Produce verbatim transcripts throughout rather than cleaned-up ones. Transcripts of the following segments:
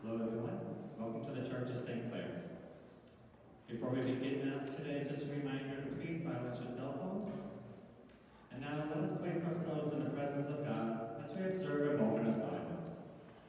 Hello everyone, welcome to the Church of Saint Clare's. Before we begin Mass today, just a reminder to please silence your cell phones. And now let us place ourselves in the presence of God as we observe a moment of silence.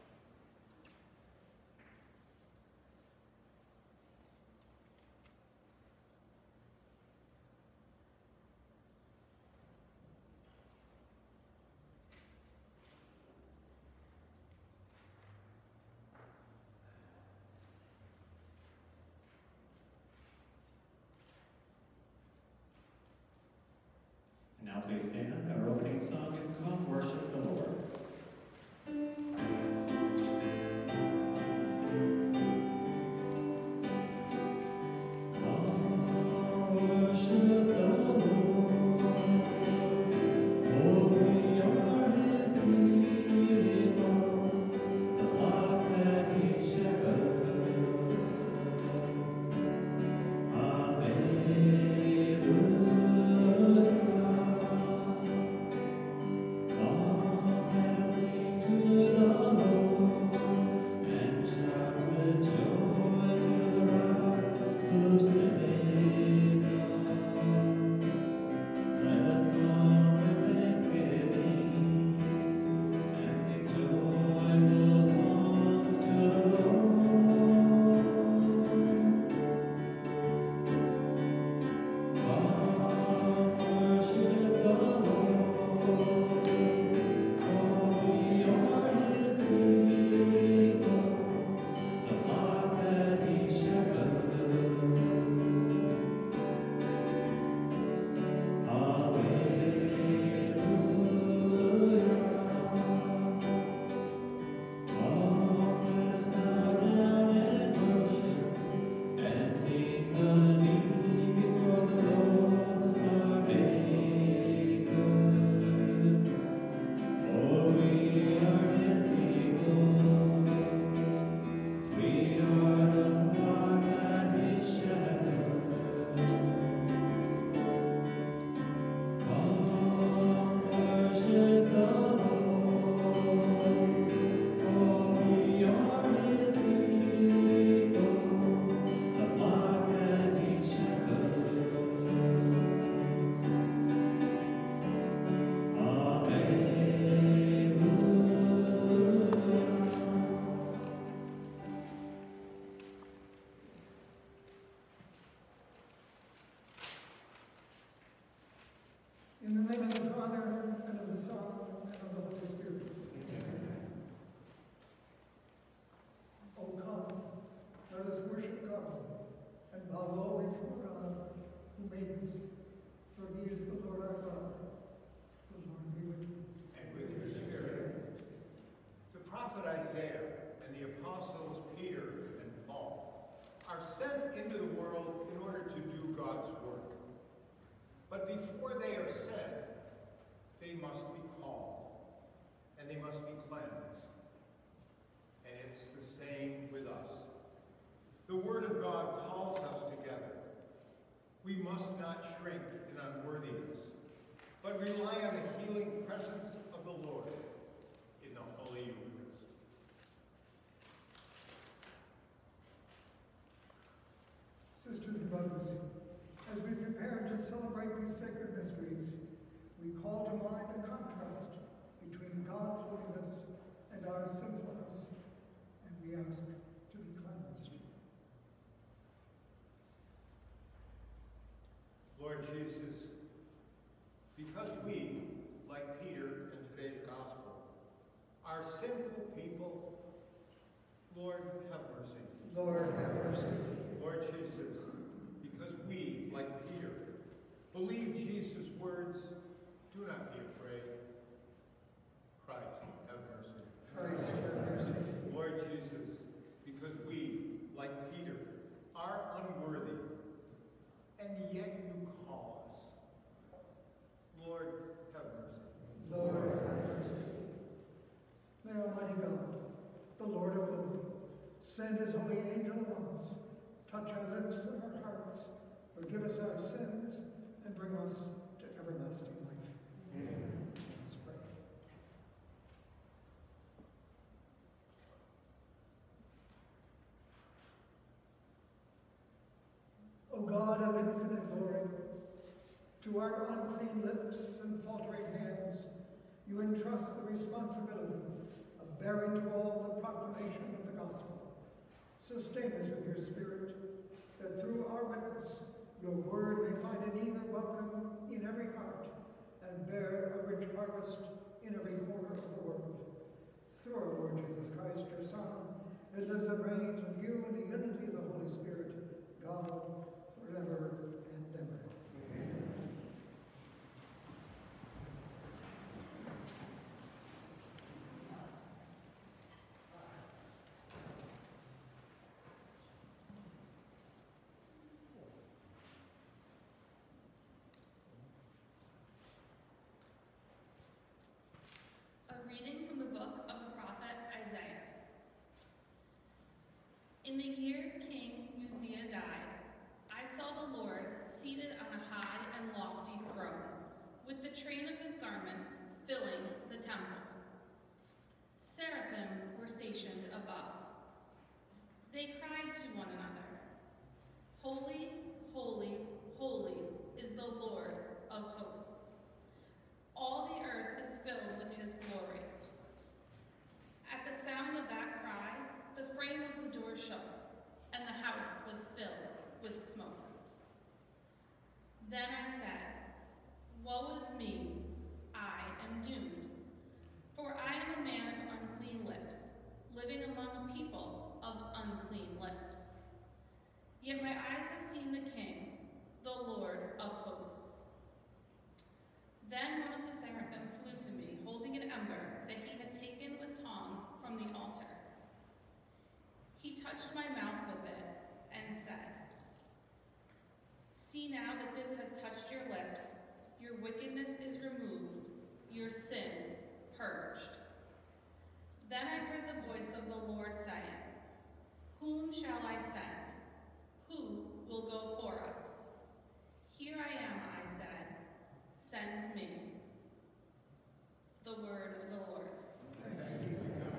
Now please stand. Our opening song is Come Worship the Lord. We must not shrink in unworthiness, but rely on the healing presence of the Lord in the Holy Eucharist. Sisters and brothers, as we prepare to celebrate these sacred mysteries, we call to mind the contrast between God's holiness and our sinfulness, and we ask to be cleansed. Lord Jesus, because we, like Peter in today's gospel, are sinful people, Lord, have mercy. Lord, have mercy. Lord Jesus, because we, like Peter, believe Jesus' words, do not be afraid. Christ, have mercy. Christ, have mercy. Lord Jesus, because we, like Peter, are unworthy, and yet you call us. Lord, have mercy. Lord, have mercy. May Almighty God, the Lord of glory, send his holy angel on us, touch our lips and our hearts, forgive us our sins, and bring us to everlasting life. Amen. Let's pray. To our unclean lips and faltering hands, you entrust the responsibility of bearing to all the proclamation of the gospel. Sustain us with your Spirit, that through our witness, your word may find an eager welcome in every heart and bear a rich harvest in every corner of the world. Through our Lord Jesus Christ, your Son, who lives and reigns with you in the unity of the Holy Spirit, God, forever and ever. Amen. Reading from the book of the prophet Isaiah. In the year King Uzziah died, I saw the Lord seated on a high and lofty throne, with the train of his garment filling the temple. Seraphim were stationed above. They cried to one another, "Holy, holy, holy is the Lord of hosts. All the earth is filled with his glory." At the sound of that cry, the frame of the door shook, and the house was filled with smoke. Then I said, "Woe is me, I am doomed, for I am a man of unclean lips, living among a people of unclean lips. Yet my eyes have seen the King, the Lord of hosts." Then one of the seraphim flew to me, holding an ember that he had taken with tongs from the altar. He touched my mouth with it and said, "See now that this has touched your lips, your wickedness is removed, your sin purged." Then I heard the voice of the Lord saying, "Whom shall I send? Who will go for us?" "Here I am," I said. "Send me." The word of the Lord. Thanks be to God.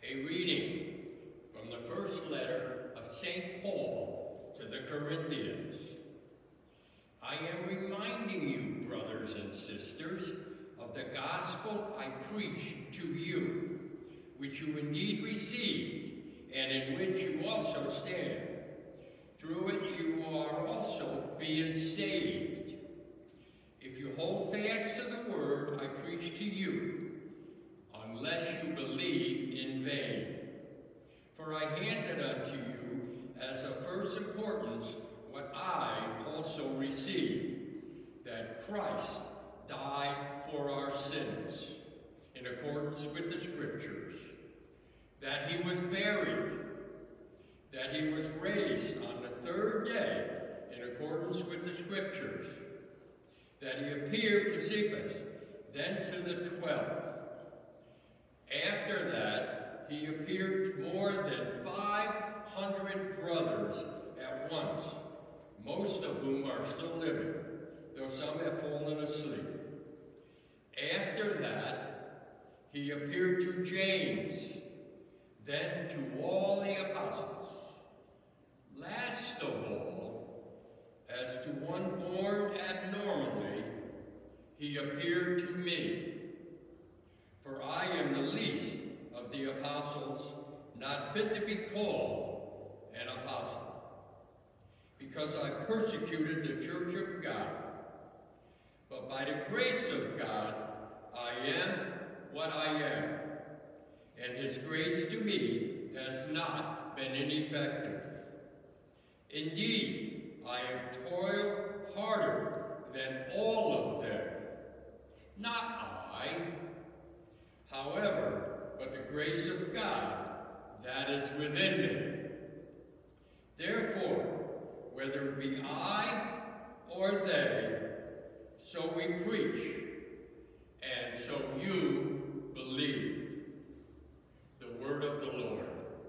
A reading from the first letter of Saint Paul to the Corinthians. I am reminding you, brothers and sisters, of the gospel I preached to you, which you indeed received, and in which you also stand. Through it you are also being saved, if you hold fast to the word I preach to you, unless you believe in vain. For I handed unto you as of first importance what I also received, that Christ died for our sins, in accordance with the Scriptures, that he was buried, that he was raised on the third day, in accordance with the Scriptures, that he appeared to Cephas, then to the twelve. After that, he appeared to more than five hundred brothers at once, most of whom are still living, though some have fallen asleep. After that, he appeared to James, then to all the apostles. Last of all, as to one born abnormally, he appeared to me. For I am the least of the apostles, not fit to be called an apostle, because I persecuted the church of God. But by the grace of God, I am what I am, and his grace to me has not been ineffective. Indeed, I have toiled harder than all of them. Not I, however, but the grace of God that is within me. Therefore, whether it be I or they, so we preach, and so you believe. The word of the Lord.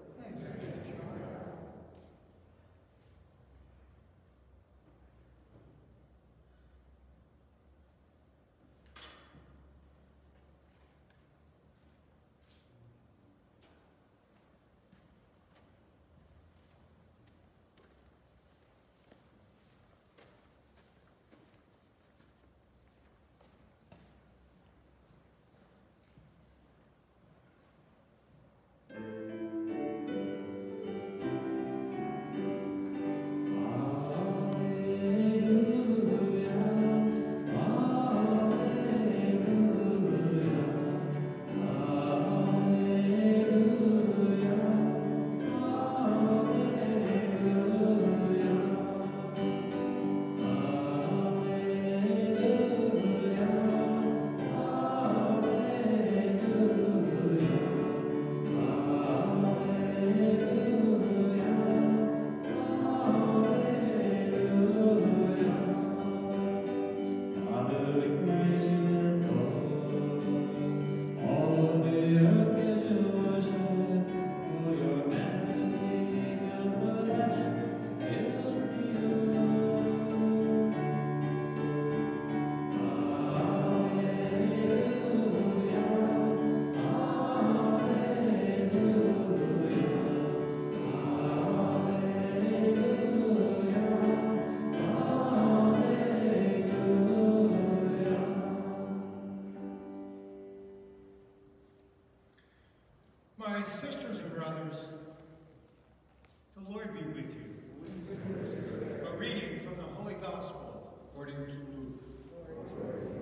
My sisters and brothers, the Lord be with you. A reading from the Holy Gospel according to Luke.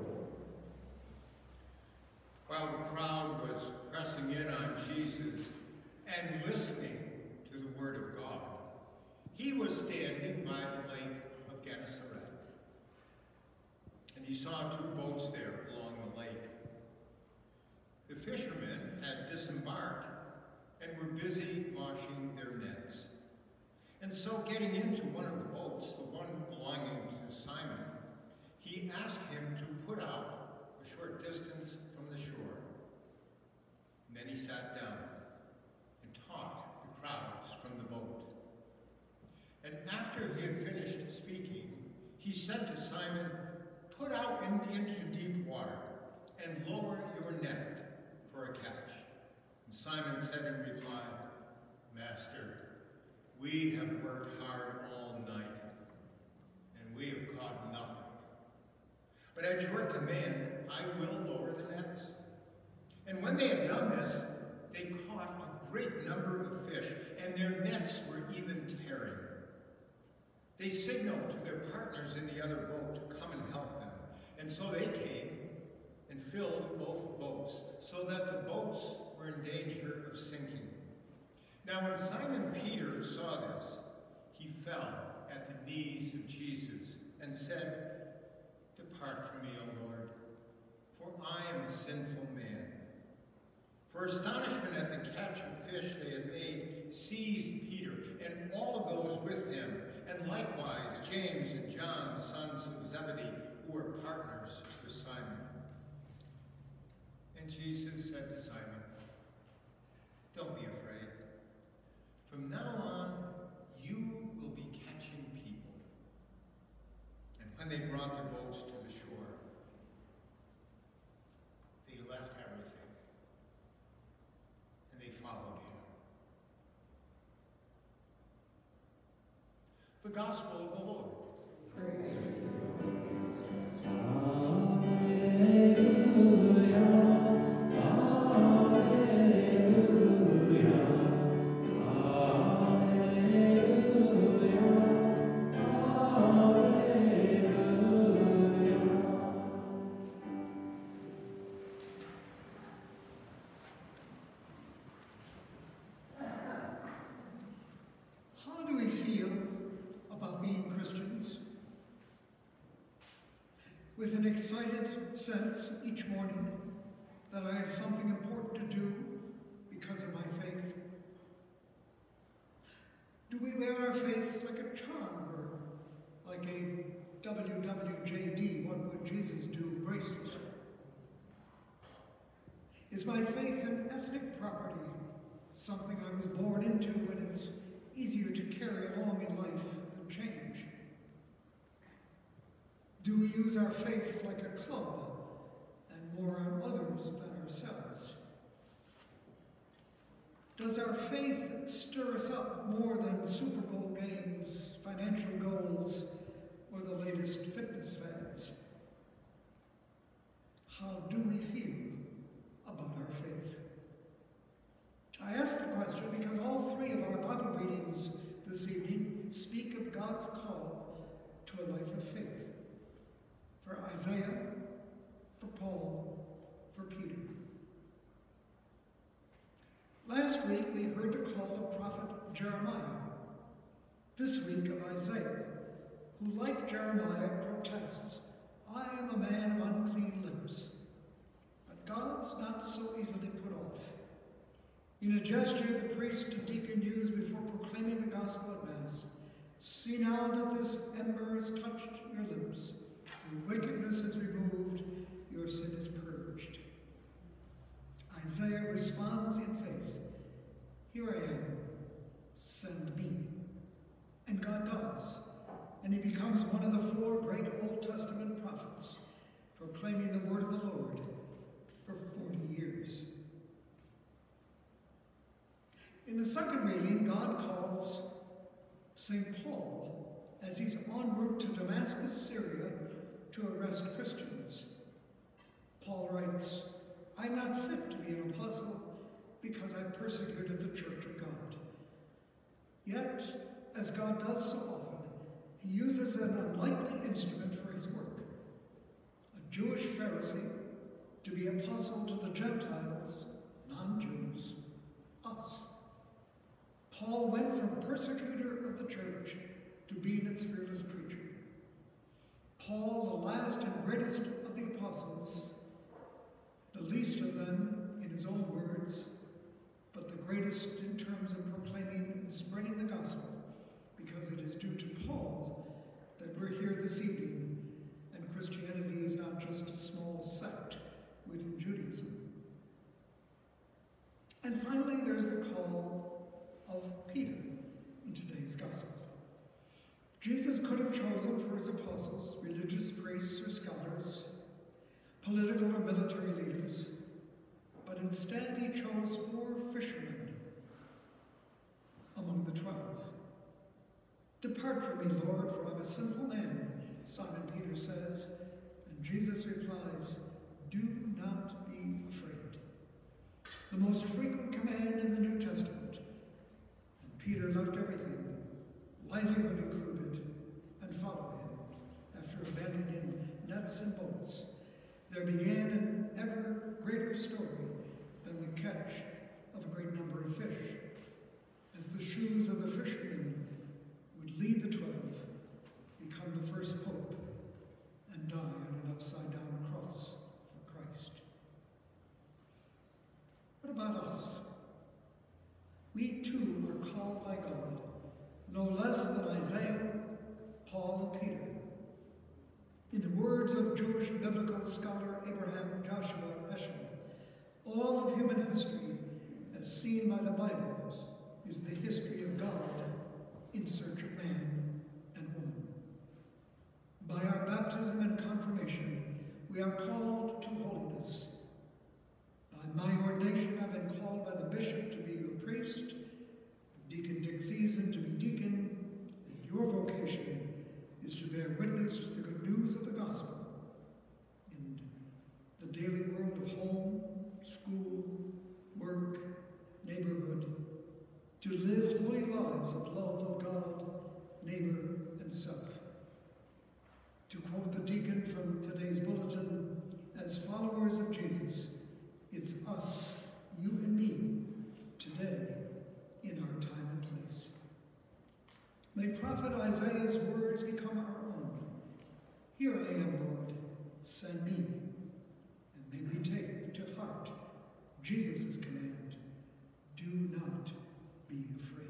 While the crowd was pressing in on Jesus and listening to the word of God, he was standing by the lake of Gennesaret. And he saw two boats there along the lake. The fishermen had disembarked and were busy washing their nets. And so getting into one of the boats, the one belonging to Simon, he asked him to put out a short distance from the shore. And then he sat down and taught the crowds from the boat. And after he had finished speaking, he said to Simon, "Put out in, into deep water and lower your net for a catch." And Simon said in reply, Master, we have worked hard all night, and we have caught nothing. But at your command, I will lower the nets. And when they had done this, they caught a great number of fish, and their nets were even tearing. They signaled to their partners in the other boat to come and help them. And so they came and filled both boats, so that the boats were in danger of sinking. Now when Simon Peter saw this, he fell at the knees of Jesus and said, Depart from me, O Lord, for I am a sinful man. For astonishment at the catch of fish they had made seized Peter and all of those with him, and likewise James and John, the sons of Zebedee, who were partners with Simon. And Jesus said to Simon, Don't be afraid. From now on, you will be catching people. And when they brought the boats to the shore, they left everything, and they followed him. The Gospel of the Lord. Praise How do we feel about being Christians? With an excited sense each morning that I have something important to do because of my faith? Do we wear our faith like a charm or like a W W J D, what would Jesus do, bracelet? Is my faith an ethnic property, something I was born into and it's easier to carry along in life than change? Do we use our faith like a club and more on others than ourselves? Does our faith stir us up more than Super Bowl games, financial goals, or the latest fitness fads? How do we feel about our faith? I ask the question because all three of our Bible readings this evening speak of God's call to a life of faith. For Isaiah, for Paul, for Peter. Last week we heard the call of prophet Jeremiah. This week of Isaiah, who like Jeremiah protests, I am a man of unclean lips. But God's not so easily put off. In a gesture the priest and deacon use before proclaiming the gospel at Mass, see now that this ember has touched your lips. Your wickedness is removed, your sin is purged. Isaiah responds in faith, here I am, send me. And God does, and he becomes one of the four great Old Testament prophets, proclaiming the word of the Lord for forty years. In the second reading, God calls Saint Paul as he's en route to Damascus, Syria, to arrest Christians. Paul writes, I'm not fit to be an apostle because I persecuted the church of God. Yet, as God does so often, he uses an unlikely instrument for his work. A Jewish Pharisee to be apostle to the Gentiles, non-Jews, us. Paul went from persecutor of the church to being its fearless preacher. Paul, the last and greatest of the apostles, the least of them in his own words, but the greatest in terms of proclaiming and spreading the gospel, because it is due to Paul that we're here this evening, and Christianity is not just a small sect within Judaism. And finally, there's the call of Peter in today's gospel. Jesus could have chosen for his apostles religious priests or scholars, political or military leaders, but instead he chose four fishermen among the twelve. "Depart from me, Lord, for I'm a sinful man," Simon Peter says, and Jesus replies, "Do not be afraid." The most frequent command in the New Testament. And Peter left everything, livelihood included, and followed him. After abandoning nets and boats, there began an ever greater story than the catch of a great number of fish, as the shoes of the fishermen would lead the twelve, become the first pope, and die on an upside-down cross for Christ. What about us? We too are called by God, no less than Isaiah, Paul, and Peter. In the words of Jewish biblical scholar Abraham Joshua Heschel, all of human history, as seen by the Bible, is the history of God in search of man and woman. By our baptism and confirmation, we are called to holiness. By my ordination, I've been called by the bishop to be your priest, Deacon Dick Thiessen to be deacon, and your vocation is to bear witness to the good news of the gospel in the daily world of home, school, work, neighborhood, to live holy lives of love of God, neighbor, and self. To quote the deacon from today's bulletin, as followers of Jesus, it's us, you and me, today, in our time and place. May Prophet Isaiah's words become our own. "Here I am, Lord, send me." And may we take to heart Jesus' command, "Do not be afraid."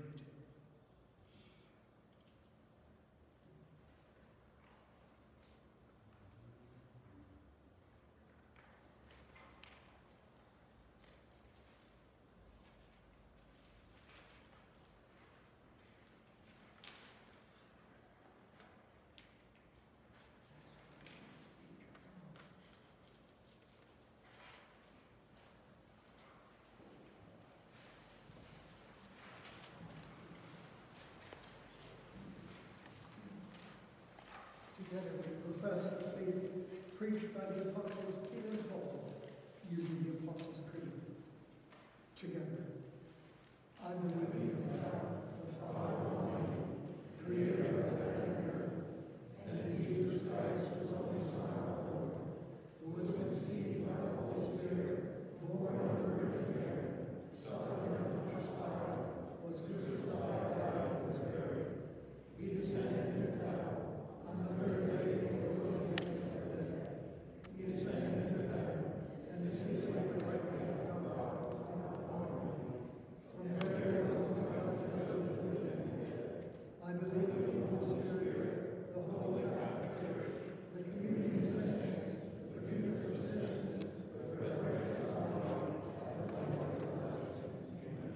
Together we profess the faith preached by the apostles Peter and Paul, using the Apostles' Creed. Together, I believe in God, the Father Almighty, creator of heaven and earth, and in Jesus Christ, his only Son, our Lord, who was conceived by the Holy Spirit, born of the Virgin Mary, suffered under Pontius Pilate, was crucified, died, and was buried. He descended into hell. On the third day, he rose again from the dead. He ascended into heaven, and is seated at the right hand of God. From there, he will come to judge the living and the dead. I believe in the Holy Spirit, the Holy Catholic Church, the community of saints, the forgiveness of sins, the resurrection of the body, and the life everlasting. Amen.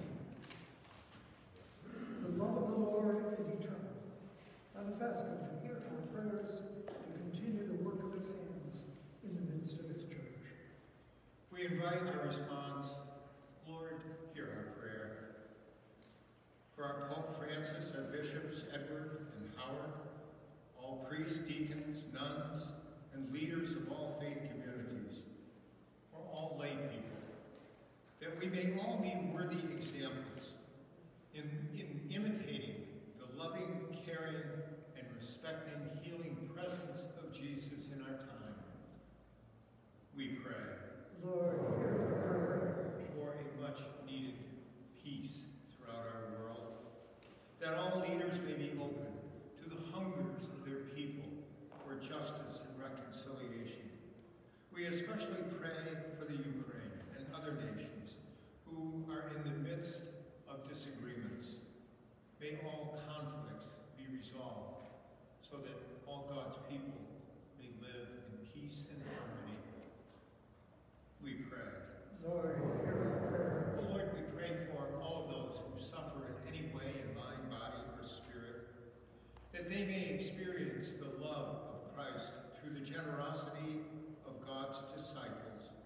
The love of the Lord is eternal. Let us ask him to hear our prayers, to continue the work of his hands in the midst of his church. We invite our response, Lord, hear our prayer. For our Pope Francis, our bishops, Edward and Howard, all priests, deacons, nuns, and leaders of all faith communities, for all lay people, that we may all be worthy examples in, in imitating the loving, caring, and respecting, healing presence of Jesus in our time. We pray. Lord, hear our prayer. For a much-needed peace throughout our world, that all leaders may be open to the hungers of their people for justice and reconciliation. We especially pray for the Ukraine and other nations who are in the midst of disagreements. May all conflicts be resolved so that all God's people may live in peace and harmony. We pray. Lord, hear our prayer. Lord, we pray for all of those who suffer in any way in mind, body, or spirit, that they may experience the love of Christ through the generosity of God's disciples,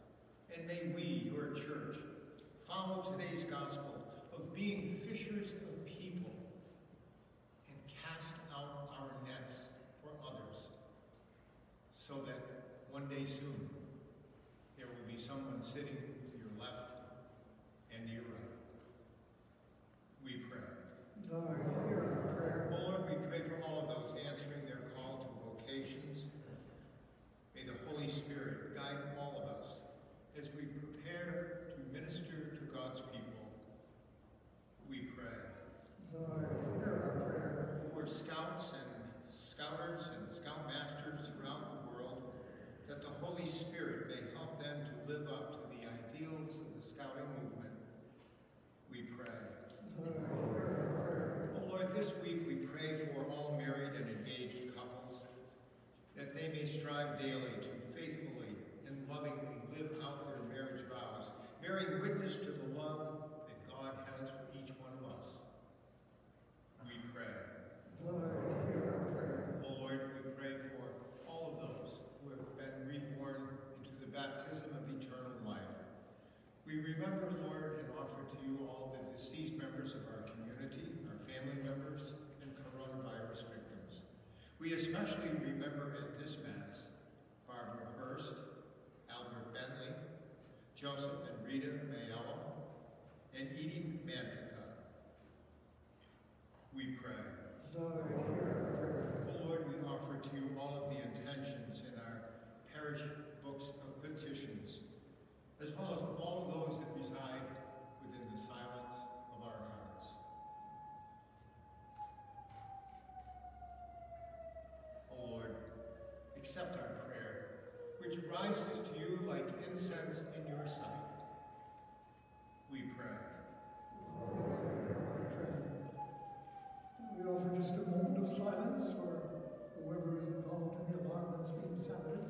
And may we, your church, follow today's gospel of being fishers of people and cast out our nets for others, so that one day soon there will be someone sitting to your left and to your right. We pray. Lord, hear our prayer. Oh Lord, we pray for all of those answering their call to vocations. May the Holy Spirit guide all of us as we prepare to minister to God's people. We pray. Lord, hear our prayer. For scouts and scouters and scoutmasters throughout the world, that the Holy Spirit may help them to live up to the ideals of the scouting movement. We pray. Lord, hear our prayer. Oh Lord, this week we pray for all married and engaged couples, that they may strive daily to faithfully and lovingly live out their marriage vows, bearing witness to the love that God has for each one of us. We pray. Lord, hear our prayer. Oh Lord, we pray for all of those who have been reborn into the baptism of eternal life. We remember, Lord, and offer to you all the deceased members of our community, our family members, and coronavirus victims. We especially remember at this Mass Barbara Hurst, Albert Bentley, Joseph and Rita Mayello, and Edie Mantica. We pray. Lord, hear our prayer. Oh Lord, we offer to you all of the intentions in our parish books of petitions, as well as all of those that reside within the silence of our hearts. Oh Lord, accept our prayer, which rises to you like incense in your sight. We pray. We offer just a moment of silence for whoever is involved in the alarm that's being sounded.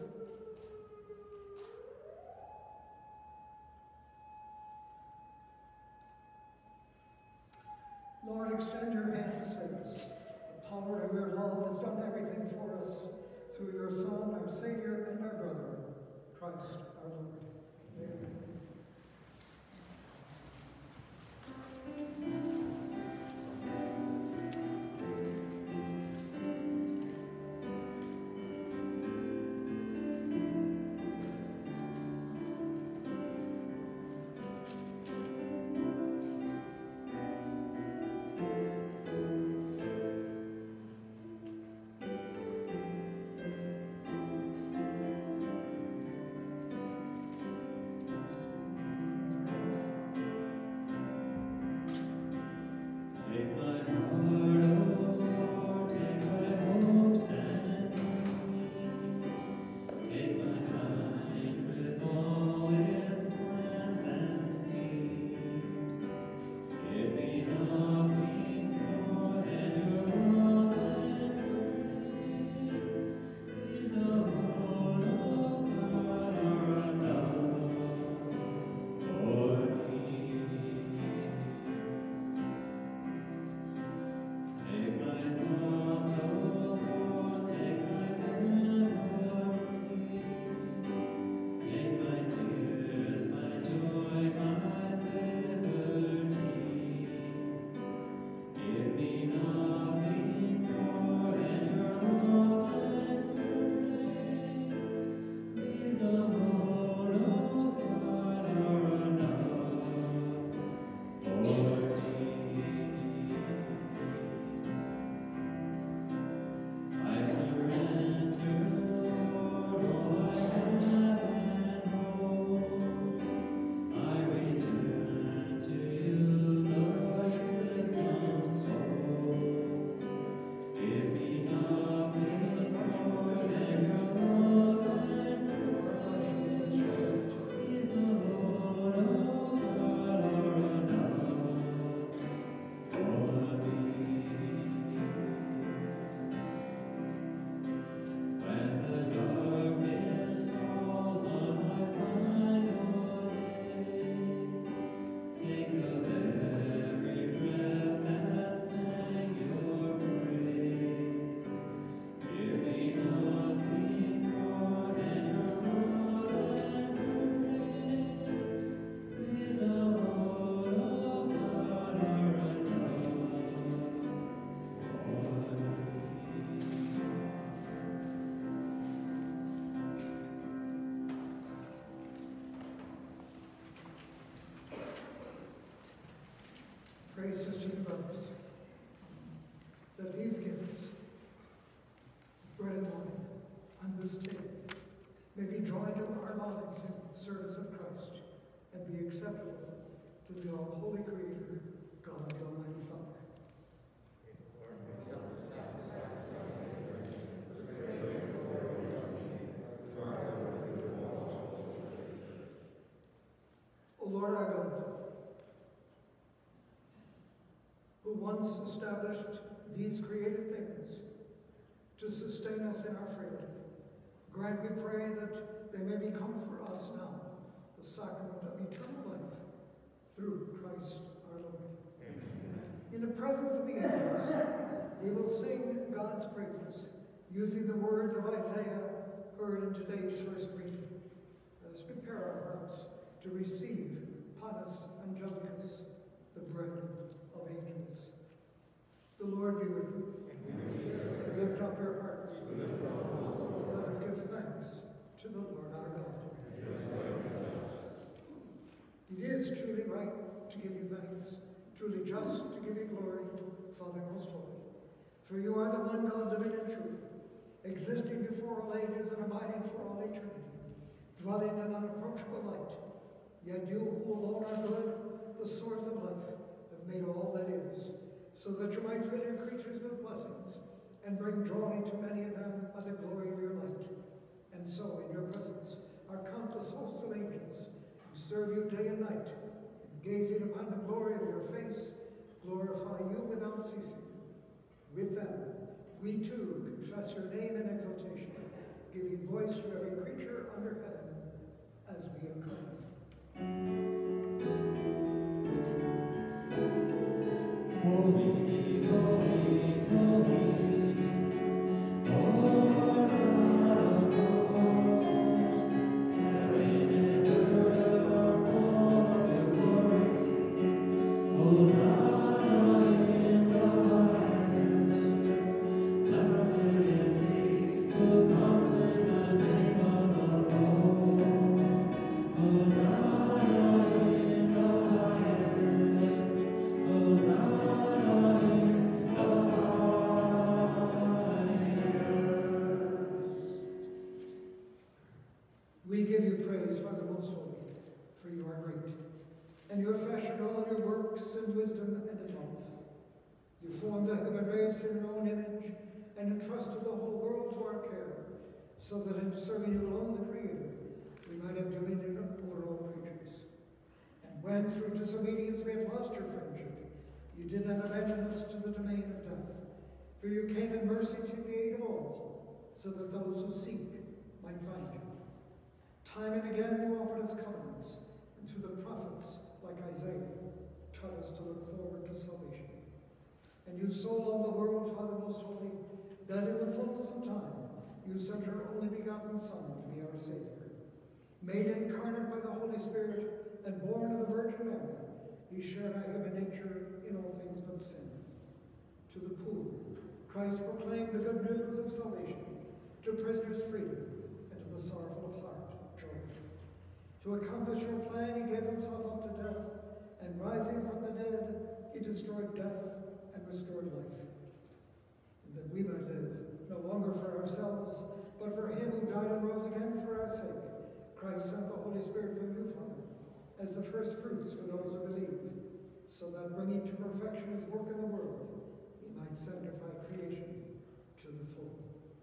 Lord, extend your hand, saints. The power of your love has done everything for us through your Son, our Savior, and our brother, Christ our Lord. Amen. pray, sisters and brothers, that these gifts, bread and wine, on this day, may be joined to our lives in service of Christ and be acceptable to the all-holy Creator, God Almighty Father. O Lord our God, who once established these created things to sustain us in our frailty, grant, we pray, that they may become for us now the sacrament of eternal life through Christ our Lord. Amen. In the presence of the angels, we will sing God's praises, using the words of Isaiah heard in today's first reading. Let us prepare our hearts to receive Panis Angelicus, the bread of angels. The Lord be with you. Amen. Lift up your hearts. Let us give thanks to the Lord our God. It is truly right to give you thanks, truly just to give you glory, Father most holy. For you are the one God, living and true, existing before all ages and abiding for all eternity, dwelling in unapproachable light. Yet you, who alone are good, the source of life, have made all that is, so that you might fill your creatures with blessings and bring joy to many of them by the glory of your light. And so, in your presence, are countless hosts of angels who serve you day and night, and gazing upon the glory of your face, glorify you without ceasing. With them, we too confess your name in exaltation, giving voice to every creature under heaven as we acclaim. Holy, holy, holy, Lord God of hosts, heaven and earth are full of your glory. Hosanna in the highest. Blessed is he who comes in the name of the Lord. Hosanna in the highest. Hosanna in the highest. We give you praise, Father most holy, for you are great, and you have fashioned all your works in wisdom and in love. You formed the human race in your own image, and entrusted the whole world to our care, so that in serving you alone, the Creator, we might have dominion over all creatures. And when, through disobedience, we had lost your friendship, you did not abandon us to the domain of death, for you came in mercy to the aid of all, so that those who seek might find you. Time and again you offered us covenants, and through the prophets, like Isaiah, taught us to look forward to salvation. And you so loved the world, Father most holy, that in the fullness of time you sent your only begotten Son to be our Savior. Made incarnate by the Holy Spirit and born of the Virgin Mary, he shared our human nature in all things but sin. To the poor, Christ proclaimed the good news of salvation, to prisoners freedom, and to the sorrowful of heart joy. To accomplish your plan, he gave himself up to death, and rising from the dead, he destroyed death and restored life. And that we might live, no longer for ourselves, but for him who died and rose again for our sake. Christ sent the Holy Spirit from you, Father, as the first fruits for those who believe, so that bringing to perfection his work in the world, he might sanctify creation to the full.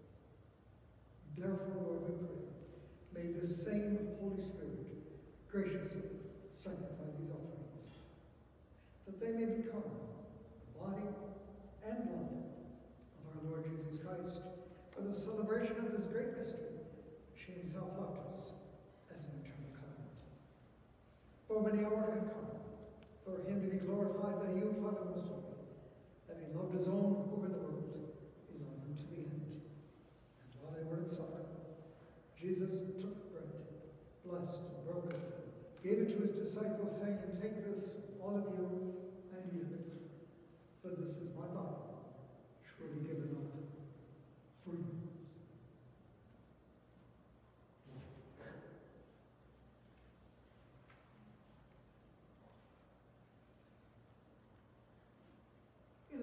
Therefore, Lord, we pray, may this same Holy Spirit graciously sanctify these offerings, that they may become the body and blood of our Lord Jesus Christ, for the celebration of this great mystery, which he himself left us as an eternal covenant. For when the hour had come, for him to be glorified by you, Father most holy, having loved his own who were in the world, he loved them to the end. And while they were at supper, Jesus took bread, blessed and broke it, gave it to his disciples, saying, "Take this, all of you, and eat of it, for this is my body, which will be given up for you."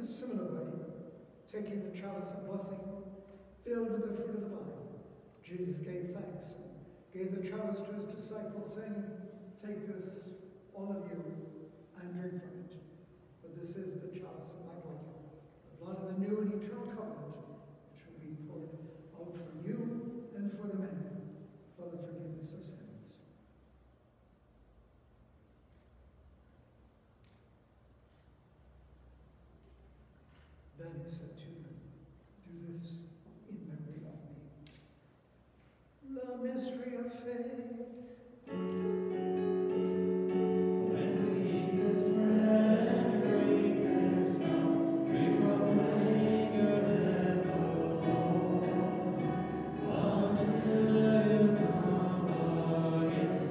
similar way, taking the chalice of blessing, filled with the fruit of the vine, Jesus gave thanks, gave the chalice to his disciples, saying, "Take this, all of you, and drink from it. For this is the chalice of my blood, the blood of the new and eternal covenant, which will be poured out for you and for the many, for the forgiveness of sins." Then he said to them, "Do this in memory of me." The mystery of faith. When we eat this bread and drink this cup, we proclaim your death, O Lord, until you come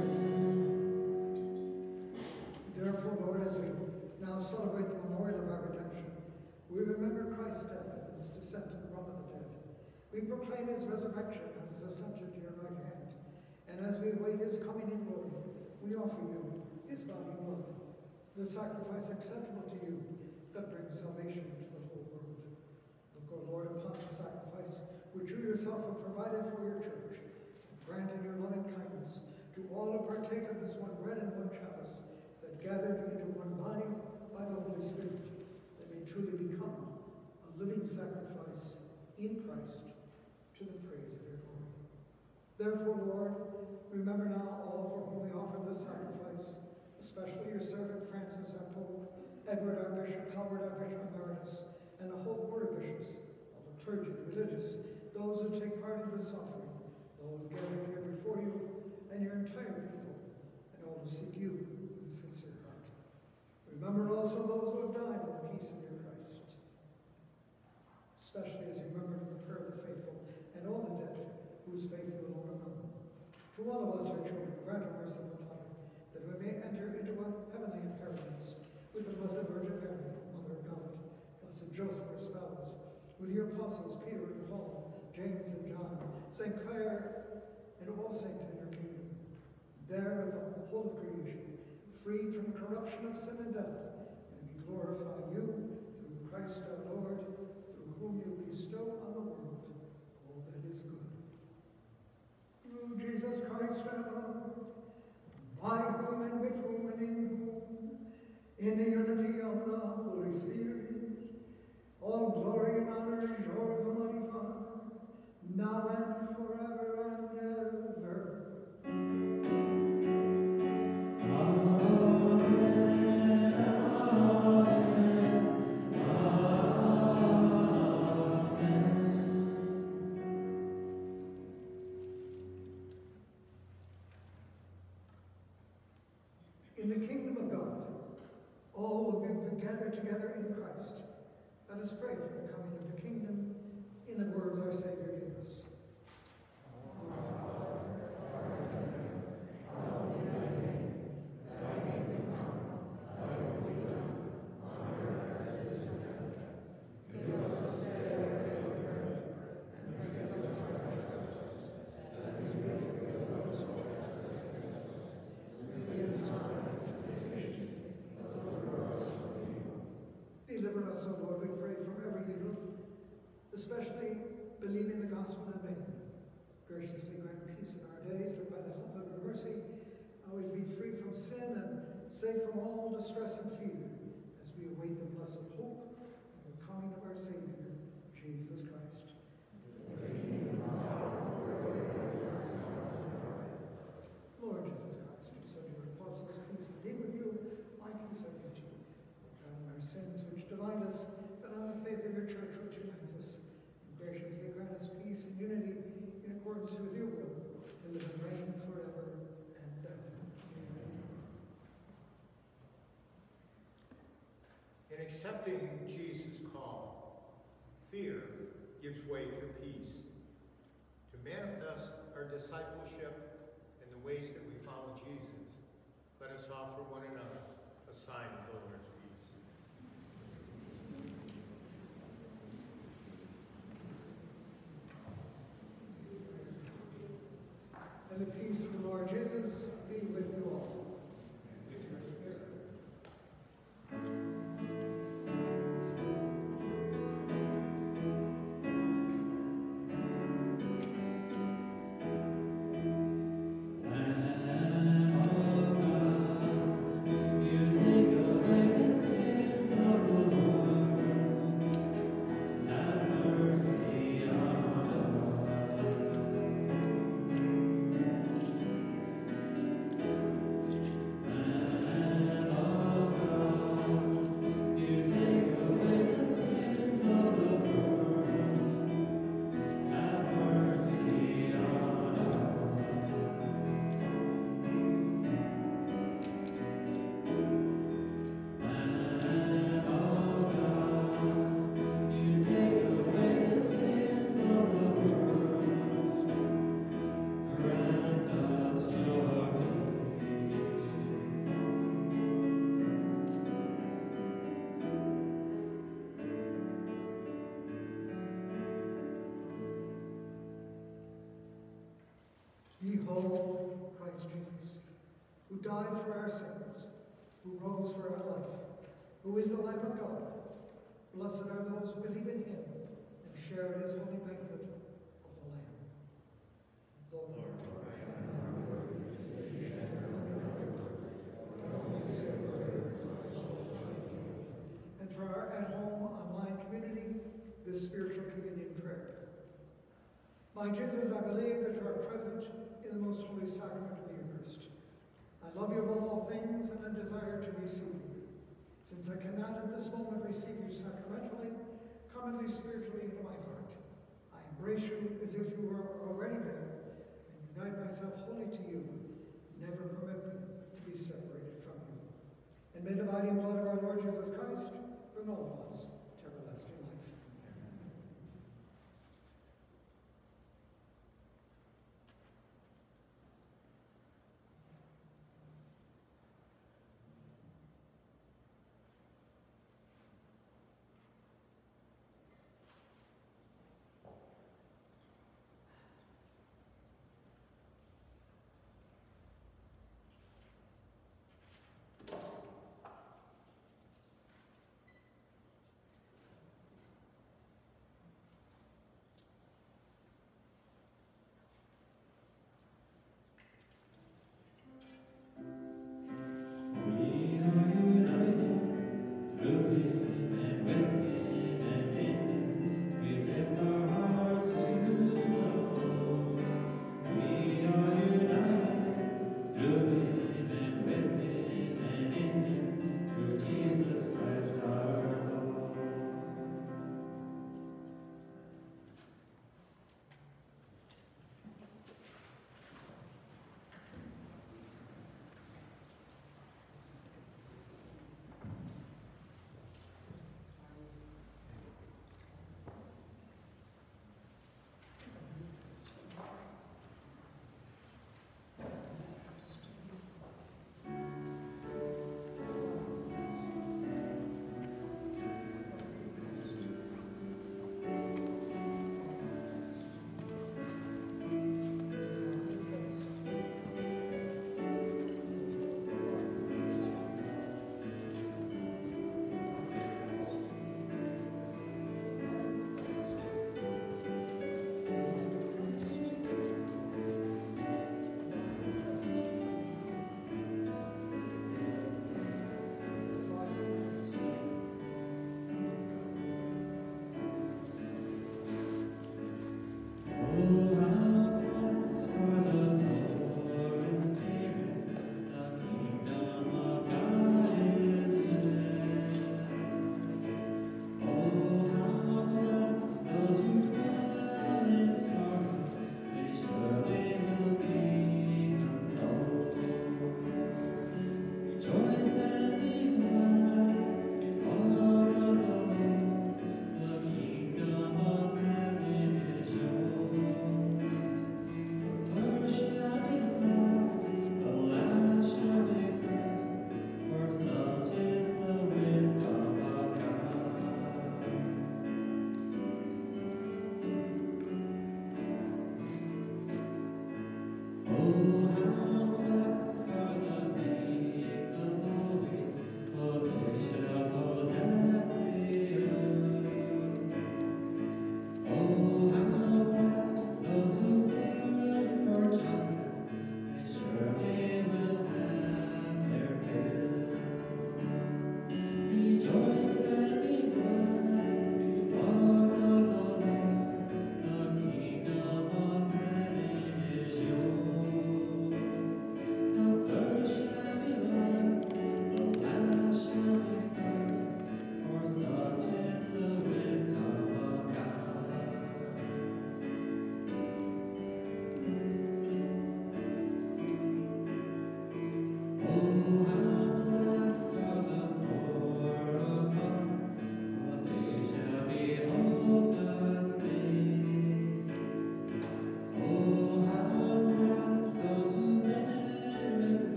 again. Therefore, Lord, as we now celebrate the memorial of our redemption, we remember Christ's death and his descent to the realm of the dead. We proclaim his resurrection and his ascension to your right hand. And as we await his coming in glory, we offer you his body and blood, the sacrifice acceptable to you that brings salvation to the whole world. Look, O Lord, upon the sacrifice which you yourself have provided for your church, and grant in your loving kindness to all who partake of this one bread and one chalice, that gathered into one body by the Holy Spirit, truly become a living sacrifice in Christ to the praise of your glory. Therefore, Lord, remember now all for whom we offer this sacrifice, especially your servant Francis, our Pope, Edward, our Bishop, Howard, our Bishop Emeritus, and the whole board of bishops, all the clergy, the religious, those who take part in this offering, those gathered here before you, and your entire people, and all who seek you with a sincere heart. Remember also those who have died in the peace of your Christ, especially as you remember in the prayer of the faithful and all the dead whose faith you alone have known. To all of us, your children, grant our merciful Father, that we may enter into a heavenly inheritance with the Blessed Virgin Mary, Mother of God, Blessed Joseph, her spouse, with your apostles Peter and Paul, James and John, Saint Clare, and all saints in your kingdom. There with the whole of creation, freed from the corruption of sin and death, and we glorify you through Christ our Lord, through whom you bestow on the world all that is good. Through Jesus Christ our Lord, by whom and with whom and in whom, in the unity of the Holy Spirit, all glory and honor is yours, Almighty Father, now and forever and ever. In the kingdom of God, all will be gathered together in Christ. Let us pray for the coming of the kingdom in the words our Savior gave us. Deliver us, O Lord, we pray, from every evil, especially believing the gospel in vain. Graciously grant peace in our days, that by the help of your mercy, always be free from sin and safe from all distress and fear, as we await the blessed hope and the coming of our Savior, Jesus Christ. Lord Jesus Christ, you said to your apostles, peace and be with you, my peace I give to you. Not on our sins which divide us, but on the faith of your church which unites us. And graciously grant us peace and unity in accordance with your will, to live and reign forever and ever. Amen. In accepting Jesus' call, fear gives way to peace. To manifest our discipleship in the ways that we follow Jesus, let us offer one another a sign of the Lord's peace. And the peace of the Lord Jesus be with you all. With your spirit. behold Christ Jesus, who died for our sins, who rose for our life, who is the Lamb of God. Blessed are those who believe in him and share in his holy banquet of the Lamb. The Lord. And for our at-home online community, this spiritual communion prayer. My Jesus, I believe that you are present in the most holy sacrament of the Eucharist. I love you above all things and I desire to receive you. Since I cannot at this moment receive you sacramentally, commonly spiritually into my heart, I embrace you as if you were already there and unite myself wholly to you. Never permit me to be separated from you. And may the body and blood of our Lord Jesus Christ bring all of us to everlasting life.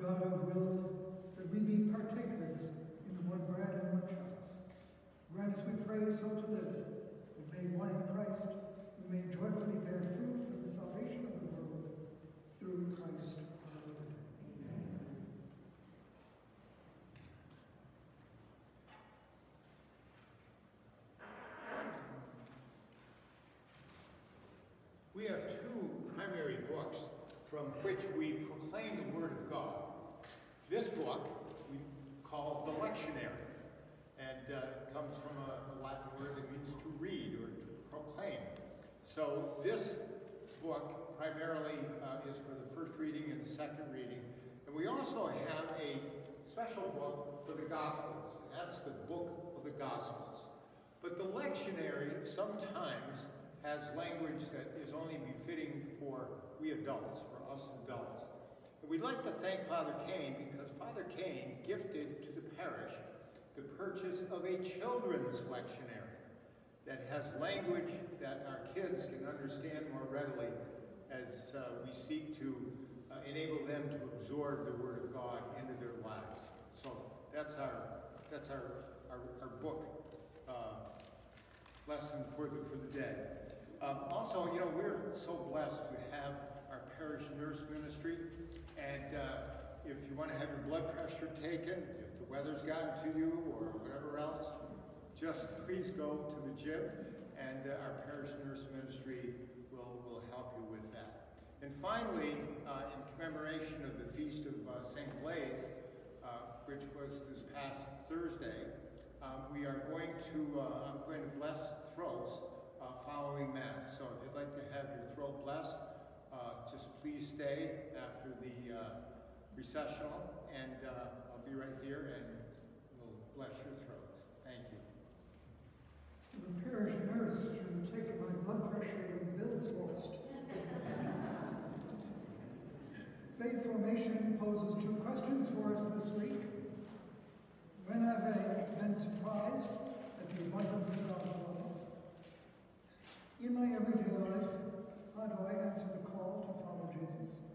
God who have willed that we be partakers in the one bread and one chalice, grant as we pray so to live, that made one in Christ, we may joyfully bear fruit for the salvation of the world, through Christ our Lord. Amen. We have two primary books from which we proclaim the Word of God. This book we call the lectionary, and uh, it comes from a, a Latin word that means to read or to proclaim. So this book primarily uh, is for the first reading and the second reading. And we also have a special book for the Gospels, and that's the book of the Gospels. But the lectionary sometimes has language that is only befitting for we adults, for us adults. And we'd like to thank Father Kane because Father Kane gifted to the parish the purchase of a children's lectionary that has language that our kids can understand more readily as uh, we seek to uh, enable them to absorb the Word of God into their lives. So that's our, that's our, our, our book uh, lesson for the, for the day. Um, also, you know, we're so blessed to have our parish nurse ministry, and uh, if you want to have your blood pressure taken, if the weather's gotten to you or whatever else, just please go to the gym, and uh, our parish nurse ministry will, will help you with that. And finally, uh, in commemoration of the feast of uh, Saint Blaise, uh, which was this past Thursday, um, we are going to, uh, I'm going to bless throats uh, following Mass. So if you'd like to have your throat blessed, uh, just please stay after the uh, recessional, and uh, I'll be right here and we'll bless your throats. Thank you. The parish nurse should have taken my blood pressure when Bill's lost. Faith formation poses two questions for us this week. When have I been surprised at the abundance of God's love? In my everyday life, how do I answer the call to follow Jesus?